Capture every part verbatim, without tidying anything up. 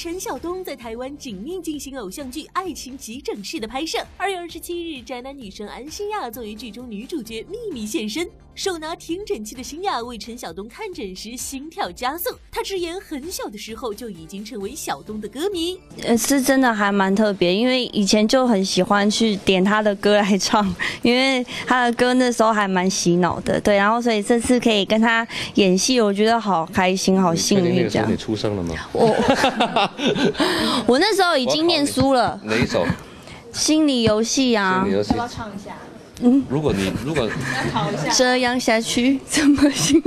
陈晓东在台湾紧密进行偶像剧《爱情急诊室》的拍摄。二月二十七日，宅男女神安心亚作为剧中女主角秘密现身。手拿听诊器的新亚为陈晓东看诊时心跳加速，她直言很小的时候就已经成为晓东的歌迷。 呃，是真的还蛮特别，因为以前就很喜欢去点他的歌来唱，因为他的歌那时候还蛮洗脑的，对。然后所以这次可以跟他演戏，我觉得好开心，好幸运这样。 你出生了吗？ 我我那时候已经念书了。 哪一首？ 心理游戏啊。 心理游戏。 要不要唱一下？ 嗯， 如果你如果要考一下， 这样下去怎么行？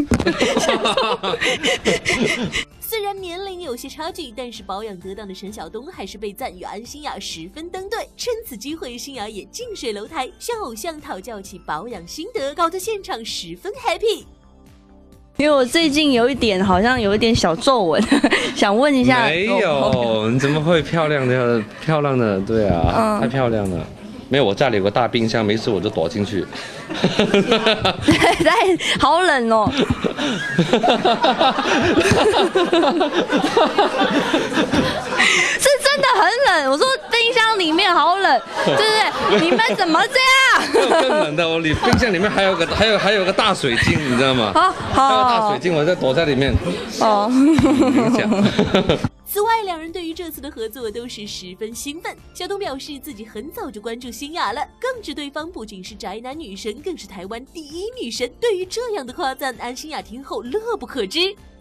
虽然年龄有些差距，但是保养得当的陈晓东还是被赞与安心亚十分登对。趁此机会，新亚也近水楼台，向偶像讨教起保养心得，搞得现场十分 happy。 因为我最近有一点好像有一点小皱纹，想问一下。 没有，你怎么会漂亮的漂亮的？对啊，嗯、太漂亮了。没有，我家里有个大冰箱，没事我就躲进去。 在好冷哦。是真的很冷，我说冰箱里面好冷，对不对？你们怎么这样？更冷的，我里冰箱里面还有个还有还有个大水晶，你知道吗？ 好，好， 还有大水晶，我在躲在里面。 哦。 此外，两人对于这次的合作都是十分兴奋。小东表示自己很早就关注新亚了，更指对方不仅是宅男女神，更是台湾第一女神。对于这样的夸赞，安心亚听后乐不可支。